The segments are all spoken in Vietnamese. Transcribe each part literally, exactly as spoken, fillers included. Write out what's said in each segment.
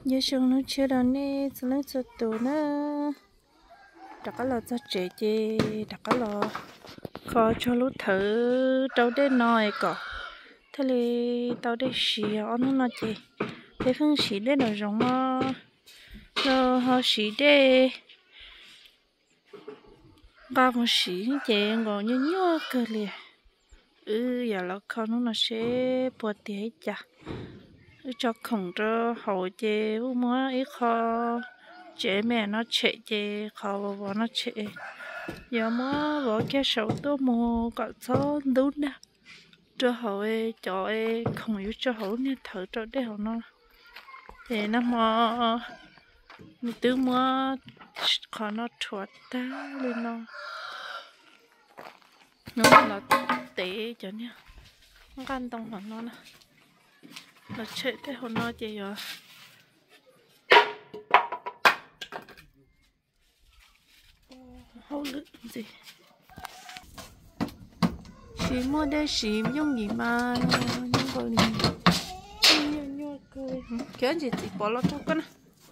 giờ xong nó chưa đâu nè cho nó cho tụ nữa đặt cái lò cho trẻ chị đặt cái lò khó cho lúc thử đâu để nói cả thế thì tao để xì ở nó nói chị để phân xì để nó giống mà nó họ xì để ba con xì chị ngồi như nhớ cơ liền ừ giờ là con nó sẽ bớt tiền chả cho khổng cho hậu chị u mua ít kho chị mẹ nó chạy chị kho bỏ nó chạy giờ mua bỏ cái sầu tôi mua có số đúng nè cho hậu ấy cho ấy không yếu cho hậu nên thử cho để hậu nó thì nó mua mình tự mua kho nó chuột ta lên nó nó là tệ cho nha nó gan tông hậu nó nè nó chạy thế hậu nó chị rồi hậu lự gì xí mua đây xí dùng gì mà nhưng còn nhiều nhiều cười kéo gì thì bỏ lót cho con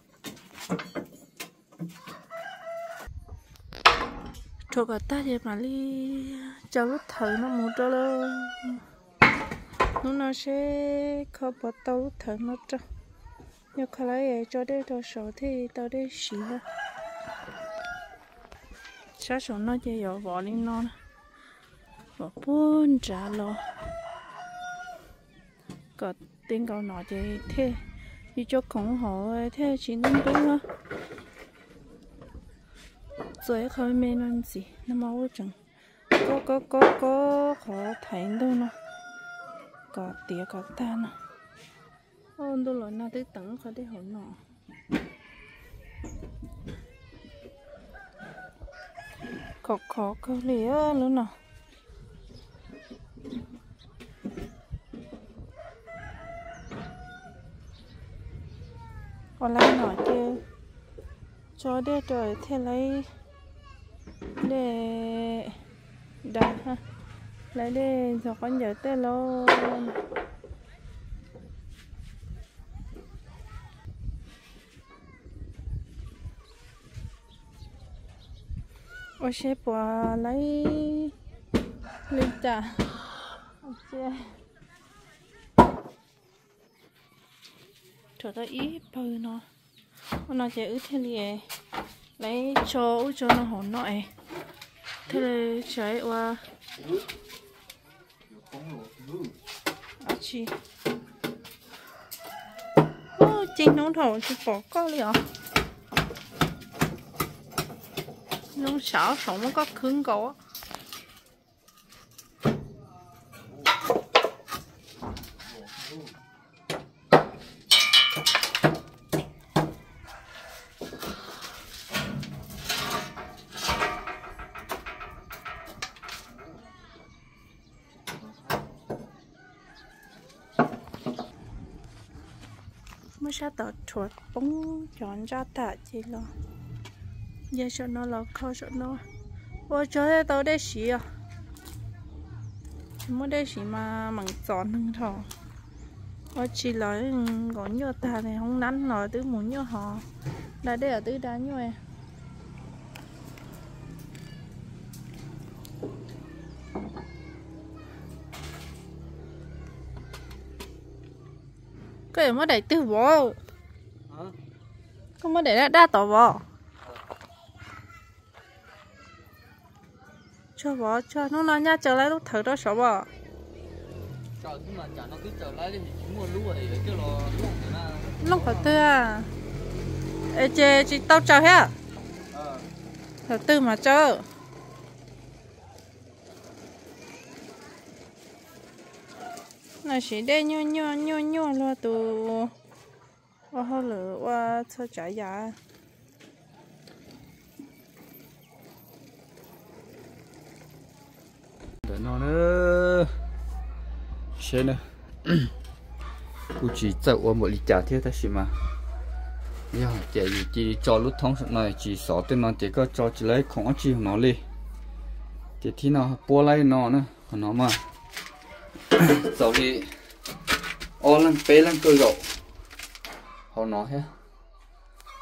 cho cả ta thì mà đi cho lúc thở nó một cho nó nó nó sẽ không bỏ tao lúc thở nó cho nhưng khi lấy cho đây cho số thì tao đây xí nữa sao số nó chỉ có bỏ lên nó bỏ bốn trả lo có tiền cầu nọ thì thế đi cho khổng hộ thế chỉ nên đúng không rồi khơi mê nó gì nó máu chẳng có có có có khó thấy đâu nó có tía có ta nó ôn đâu rồi nó tới tận khó để hổ nọ có khó có lẽ luôn nè còn lại nói chứ cho để trời thế lấy để đặt ha lấy để cho con nhớ tên luôn ôi sếp bỏ lấy lên trả ok cho ta ít bơ nó nó chỉ ướt thế này lấy cho cho nó hỗn nội thế là chạy qua à chị ô chính nó thầu chỉ bỏ có liền nó xảo sống nó có cứng cổ mới sao tọt chuột bóng chọn ra tạ chỉ lo giờ cho nó là khó cho nó ôi trời tao đây xí à mới đây xí mà bằng chọn hơn thọ ôi chỉ là có nhiều ta này không nắn nói tứ muốn nhiều họ là đây ở tứ đá như vậy cái mới đẩy từ bỏ không mới để đa tỏ bỏ cho bỏ cho nó nói nha trở lại lúc thử đó sợ bỏ lúc phải tư à ê chê chị tao chờ hết thử tư mà chờ này chỉ đây nhô nhô nhô nhô lo từ qua hơi lửa qua cho trả giá để nó nữa xem nè cô chỉ chạy qua một lít trà thế ta xí mà giờ chị chỉ cho lúc thông này chỉ sáu tên nó chỉ có cho chỉ lấy không có chi nó đi thì khi nào bua lấy nó nữa nó mà sau thì ô lần bé lần cơ gậu họ nói thế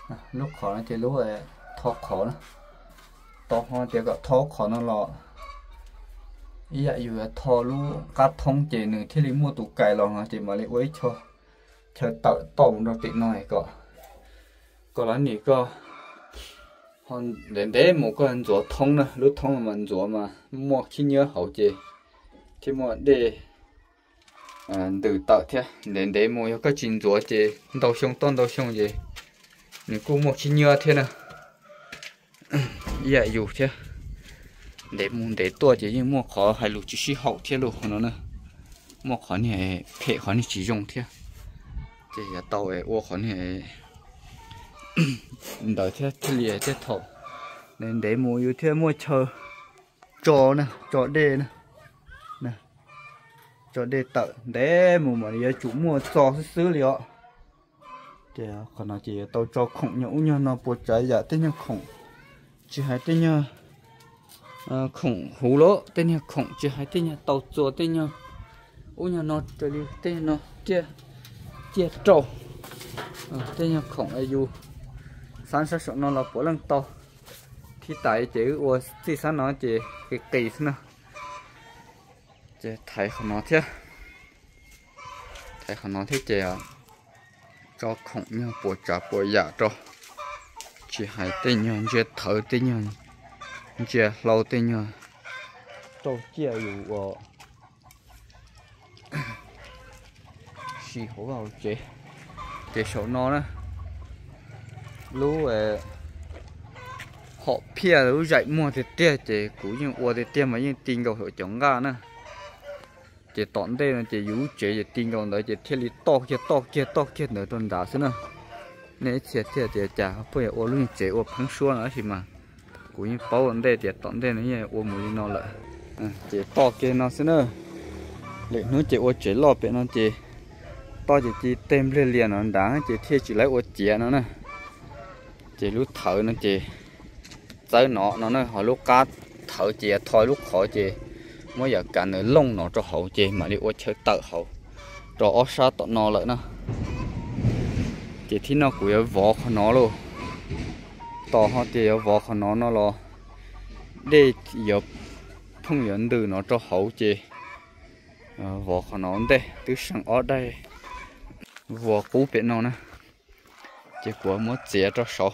lúc khó nó chỉ lúc ấy thọ khó nó to hoa chỉ có thọ khó nó lọ ý là dù thọ lúc cắt thông chỉ nữa thì lấy mua tủ cải lò nó chỉ mà lấy quấy cho cho tạo tổng được tiện này có có là nhỉ có hòn đến đấy một con rùa thông nữa lúc thông mà rùa mà mua khi nhớ hậu chỉ thì mua để từ tạo thế đến đấy mua cái chín rùa chỉ đầu sông to đầu sông gì nếu cô mua khi nhớ thế nào dạ dù thế để mua để tua chỉ nhưng mua khó hay lục chỉ sĩ hậu thế lục nó nữa mua khó này phê khó này chỉ dùng thế chỉ là tàu ấy ô khó này đợi thế thế liền thế thổ nên để mua yêu thế mua chờ cho nè cho đê nè nè cho đê tự để mua mà đi chủ mua cho xứ liệu thì còn nó chỉ tàu cho khổng nhũ nhau nó bột trái giả tên nhau khổng chỉ hai tên nhau khổng hú lỗ tên nhau khổng chỉ hai tên nhau tàu chùa tên nhau u nhau nó trở đi tên nó chia chia trâu tên nhau khổng ai du sáng sáng sớm nó là bữa lần to thì tại chữ ô thì sáng nó chỉ cái kỳ thế nào chỉ thấy không nó thế thấy không nó thế chỉ cho khổng nhau bữa trả bữa giả cho chỉ hai tên nhau chỉ thở tên nhau chỉ lâu tên nhau trâu chiaอยู่xì hổ vào chế chế số nó nè lú họ pia lú dậy mua thì tia chế cũ nhưng uo thì tia mà nhưng tin cầu hội chống ga nè chế tọn đây là chế yếu chế chế tin cầu đấy chế thiết lý to kia to kia to kia nữa tuần đá xí nè nếu chế tia chế trả bây giờ uo luôn chế uo phăng xua nữa thì mà cũ nhưng bao vấn đề chế tọn đây nó như uo mùi nó lại chế to kia nó xí nè để nó chế uo chế lò bên nó chế to chỉ chỉ tem lên liền nó đá chỉ thiê chỉ lấy ô chè nó nè chỉ lúc thở nó chỉ tới nó nó nè hồi lúc cá thở chè thôi lúc khỏi chè mới giờ cả nửa lông nó cho hậu chè mà đi ô chơi tự hậu cho ó sa tọt nó lại nè chỉ thì nó cũng vỏ của nó luôn to họ chỉ vỏ của nó nó lo để giờ không nhận từ nó cho hậu chè vỏ của nó đây từ sang ở đây vỏ cũ bên nó nè chỉ của muốn chè cho sọ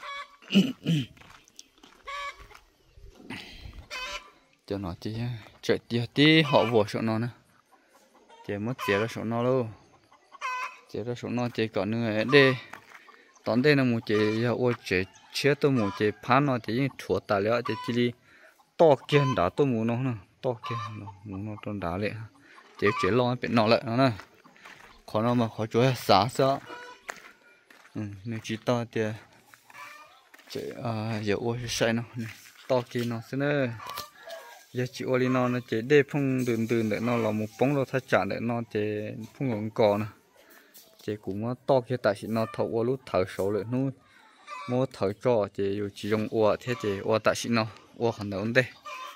cho nó chỉ chạy tiệt tí họ vỏ sọ nó nè chỉ muốn chè cho sọ nó luôn chè cho sọ nó chỉ còn nữa đây tóm đây là một chè ô chè chia tôi một chè phá nó chỉ những chuột tài liệu chỉ chỉ đi to kiên đã tôi muốn nó nè to kiên nó muốn nó trong đá lại chỉ chỉ lo bên nó lại nó nè khó nó mà khó chúa xả sợ ừ, nếu chỉ to thì chỉ à giờ ô sai nó to kia nó thế nữa giờ chỉ ô li nó nó chỉ để phong đường đường để nó là một bóng nó thay trả để nó chỉ phong ngọn cò nè chỉ cũng to kia tại chỉ nó thầu ô lúc thở sầu lại nó mua thở cho chỉ dù chỉ dùng ô thế chỉ ô tại chỉ nó ô hoàn đấu đây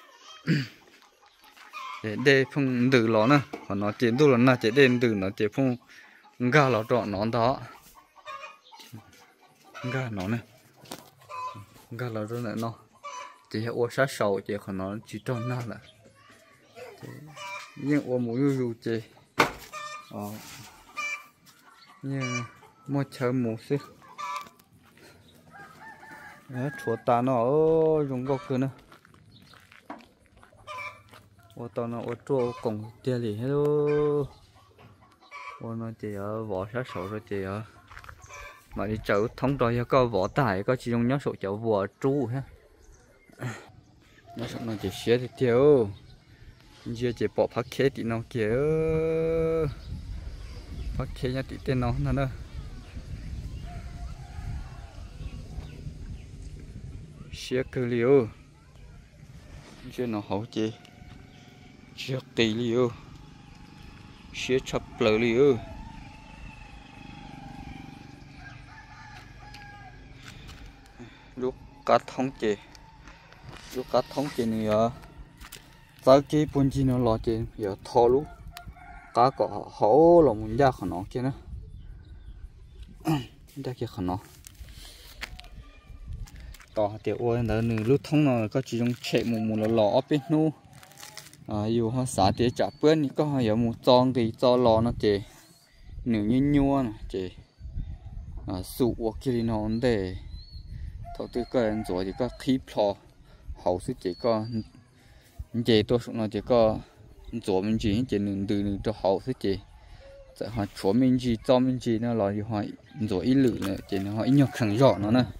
để để phong đường nó nè còn nó chỉ đủ là chỉ đến đường nó chỉ phong ga lò trọn nó đó ga nó nè ga lò trọn này nó chỉ ô sát sầu chỉ còn nó chỉ tròn na là nhưng ô mũi dù chỉ ờ nhưng mua chơi mù xí đấy chuột ta nó ở dùng gốc kia nữa ô tao nó ô trâu cổng tiền gì hết đâu ô nó chỉ ở vỏ sát sầu rồi chỉ ở mà đi chợ thông rồi có vỏ tải có chỉ dùng nhóm sổ chợ vỏ trú ha nó sổ nó chỉ xé thì tiêu giờ chỉ bỏ phát khế thì nó kia phát khế nhá tí tên nó nó nữa xé cơ liu giờ nó hậu chỉ xé tì liu xé chập lờ liu lúc cá thông chè lúc cá thông chè này à tới cái bún chi nó lò chè giờ thò lúc cá cọ hổ là muốn ra khẩn nó kia nữa ra kia khẩn nó tỏ tiểu ôi đó nửa lúc thông nó có chỉ dùng chạy một một lò lò bên nu à dù họ xả tía chả bữa có họ có một tròn thì cho lò nó chỉ nửa như nhua nè chỉ à sụ hoặc kia nó để thọ tư cái rồi thì có khí plò hậu sức chỉ có chỉ tôi nó chỉ có rồi mình chỉ chỉ nửa từ nửa cho hậu sức chỉ họ chúa mình chỉ cho mình chỉ nó là thì họ rồi ít lử này chỉ nó họ ít nhọc khẳng rõ nó nè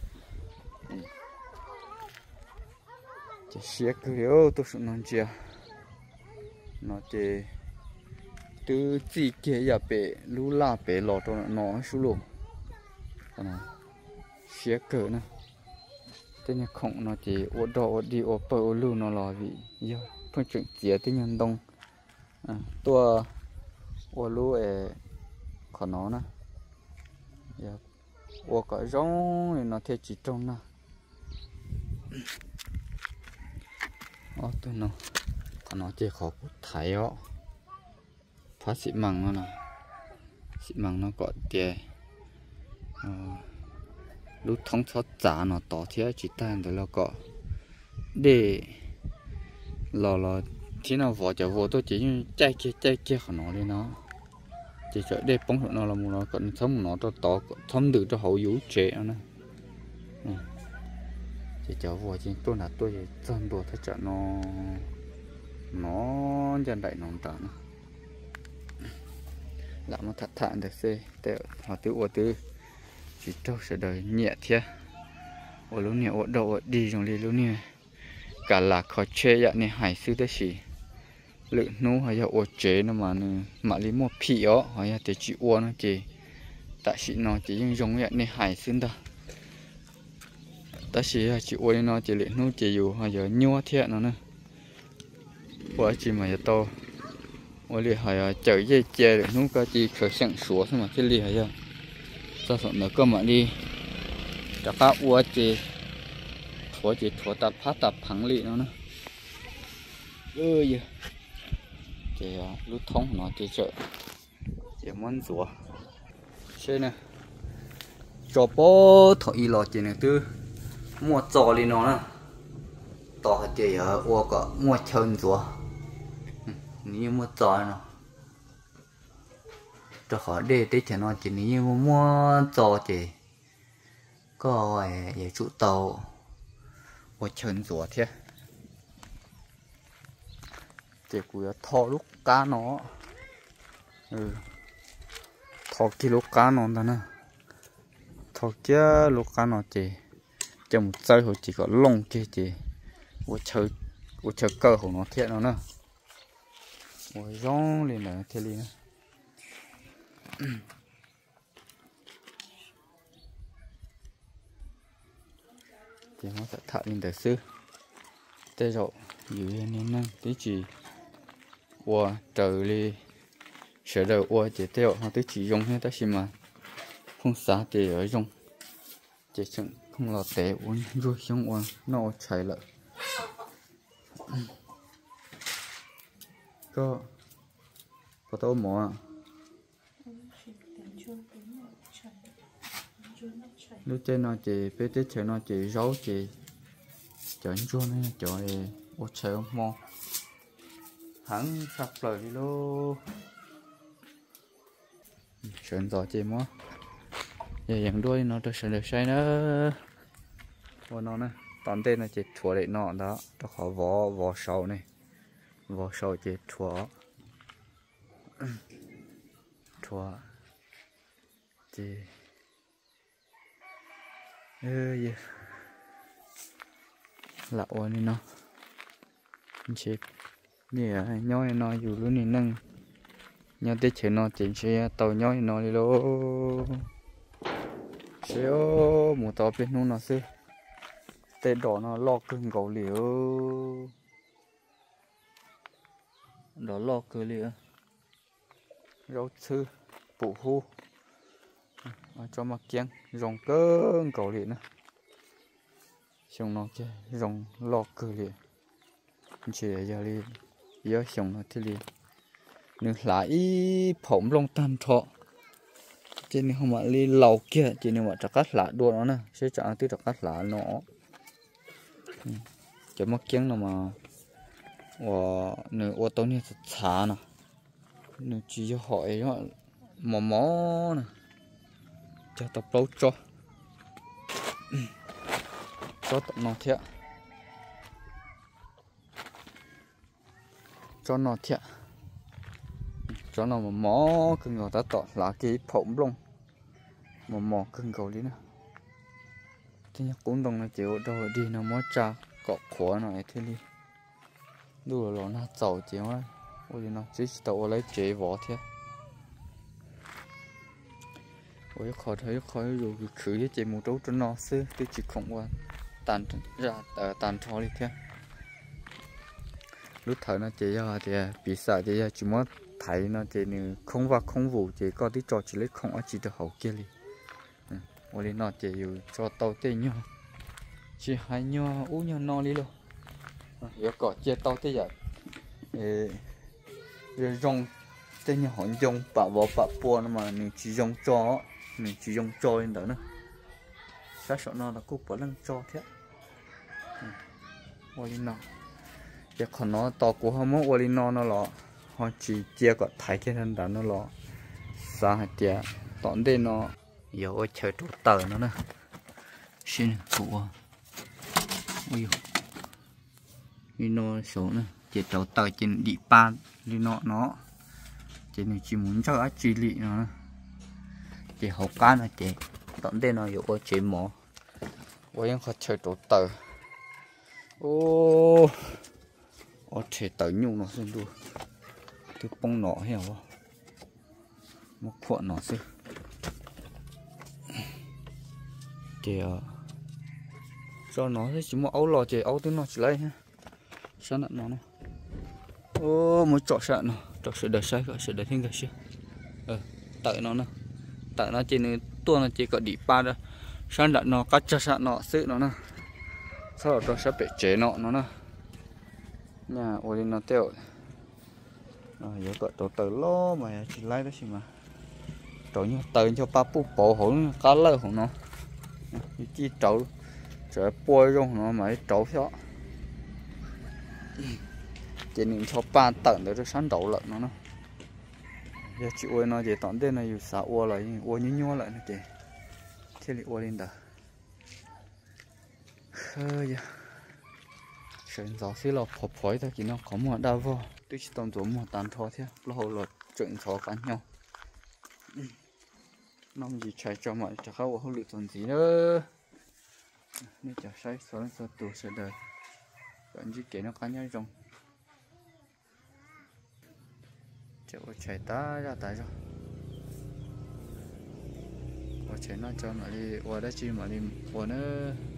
chỉ xé cái điều tôi xuống nó chia nó chỉ từ chỉ kia giờ bể lú la bể lọt cho nó xuống luôn cái này xé cỡ nè thế nhưng không nó chỉ ô đỏ đi ô bờ ô lú nó là vì giờ phân chuyện chia tới nhân đông tua ô lú ấy còn nó nè giờ ô cái rong thì nó theo chỉ trong nè ô tôi nó còn nó chỉ khó thấy ó phát xị măng nó nè xị măng nó có tiền lúc thông thoát giá nó tỏ thế chỉ tan để nó có để lò lò thế nào vỏ chả vỏ tôi chỉ như chạy kia chạy kia của nó đi nó chỉ cho để bóng của nó là một nó còn thấm nó to to thấm được cho hậu vũ trẻ nó chỉ cho vỏ chỉ tôi là tôi chỉ chân đồ thế chợ nó nó chân đại nó trả nó làm nó thật thản được xe để họ tự ô tư chỉ trâu sẽ đời nhẹ thế ô lúc nhẹ ô đầu đi trong đi lúc nhẹ cả là khó chơi vậy này hải sư đấy chỉ lự nô hay là ô chế nó mà mà lấy một pì ó hay là để chỉ ô nó chỉ tại chỉ nó chỉ dùng giống vậy này hải sư đó tại chỉ chỉ ô nó chỉ lự nô chỉ dù hay là nhua thiệt nó nữa ô chỉ mà to ô lì hay là chở dây chè lự nô có chỉ khởi sản xuất mà cái lì hay là cho sợ nó cơ mà đi cho các ô chỉ thua chỉ thua tập phát tập thắng lì nó nữa ơi giờ thì lúc thông nó chỉ chợ chỉ muốn rửa xe nè cho bố thổi lò chỉ này tư mua trò đi nó nè tỏ thì ở ô có mua chân rửa như mua trò nó cho họ để để cho nó chỉ như mua trò chỉ có để chủ tàu mua chân rửa thế chỉ của thò lúc cá nó ừ thò kilo cá nó đó nè thò kia lúc cá nó chỉ trong một giây hồi chỉ có lông kia chỉ của chơi của chơi cơ của nó thiệt nó nè của rong lên là thiệt lên thì nó sẽ thả lên để xưa tê rồi dưới nên năng tí chỉ qua trời đi sẽ đầu qua chỉ theo họ tí chỉ dùng hết tất nhiên mà không xả thì ở dùng chỉ chẳng không là té uống rồi xong uống nó chảy lại có có tao mỏ lúc trên nó chỉ bé tết chơi nó chỉ rau chỉ chọn chua này chọn ô chơi ông mò hắn sắp lời đi lô chuyện rõ chỉ mò giờ dạng đuôi nó được sẽ được say nữa và nó nè tóm tên là chỉ thua để nọ đó nó khó vỏ vỏ sầu này vỏ sầu chỉ thua thua chỉ ơ gì lạ quá đi nó chết nè nhói nó dù luôn nè nâng nhói tết chơi nó chỉnh xe tàu nhói nó đi lô xe ô một tàu bênนู้นnó xưa tết đỏ nó lo cưng gấu liễu đó lo cơ liễu rau sư phụ hu cho mặc kiêng rồng cưng gấu liễu nữa xong nó chơi rồng lo cơ liễu chỉ để giờ đi giờ xong nó thì đi nước lại phồng lông tan thọ trên này không mà đi lầu kia trên này mà chắc cắt lá đua nó nè sẽ chọn từ chắc cắt lá nó chỉ mất kiến nào mà và nửa ô tô này xả nè nửa chỉ cho hỏi nó mò mó nè cho tập lâu cho cho tập nó thiệt cho nó thiệt cho nó mà mó cưng người ta tọt là cái phồng luôn mà mò cưng cầu đi nè thế nhá cũng đồng là chịu đâu đi nó mó cha cọ khóa này thế đi đủ rồi nó giàu chịu á ôi nó chỉ tàu lấy chế vỏ thế ôi khỏi thấy khỏi rồi khử với chị một trâu cho nó xứ tôi chỉ không qua tàn ra tàn thò đi thế lúc thời nó chỉ ra thì bị sợ thì chỉ muốn thấy nó chỉ không và không vụ chỉ có tí trò chỉ lấy không ở chỉ được hậu kia đi ôi nó chỉอยู่cho tàu tên nhau chỉ hai nhau u nhau no đi luôn giờ có chia tàu thế giờ rồi rong tên nhau họ rong bả vỏ bả bùa mà mình chỉ rong cho mình chỉ rong cho lên đó nữa sát sợ nó là cúp bỏ lăng cho thế ôi nó giờ còn nó to của họ muốn ôi nó nó lọ họ chỉ chia có thấy cái thân đó nó lọ xa hạt tiền tọn đây nó giờ ôi chơi trụ tờ nó nè xin phụ ôi đi nó số nè chỉ tàu tờ trên đi pan đi nọ nó chỉ này chỉ muốn cho ác chỉ lị nó chỉ học cá nó chỉ tận đây nó有个节目我应该chơi trụ tờ ô ô chơi tờ nhung nó xin luôn tôi bông nọ hiểu không một cuộn nọ xí thì cho nó chỉ một ấu lò chỉ ấu tới nó chỉ lấy ha sao nặng nó này ô một trọ sợ nó trọ sợ đời sai gọi sợ đời thiên cái chứ ờ tại nó nè tại nó chỉ nên tua nó chỉ có đi ba đó sao nặng nó cắt cho sợ nó sự nó nè sau đó trọ sẽ bị chế nọ nó nè nhà ôi nó tiêu rồi giờ gọi tổ tử lo mà chỉ lấy đó xí mà tổ như tử cho ba bút bộ hỗn cá lơ hỗn nó chỉ trâu trời bôi rong nó mà trâu đó chỉ nên cho ba tận để cho sáng đầu lợn nó nó giờ chị ôi nó chỉ tận đây làอยู่xã ôi lại ôi như nhau lại nó chị thế thì ôi lên đó hơi giờ sườn gió xí lò phập phới thôi chỉ nó có một đau vô tôi chỉ tận dụng một tàn thọ thế lo hồ lợn chuyện thọ cắn nhau nó gì chạy cho mọi chắc không không lựa tuần gì nữa nên chả sai số số tuổi sẽ đời vẫn chỉ kể nó cá nhau trong chịu chạy ta ra tại rồi và chạy nó cho nó đi qua đó chi mà đi qua nữa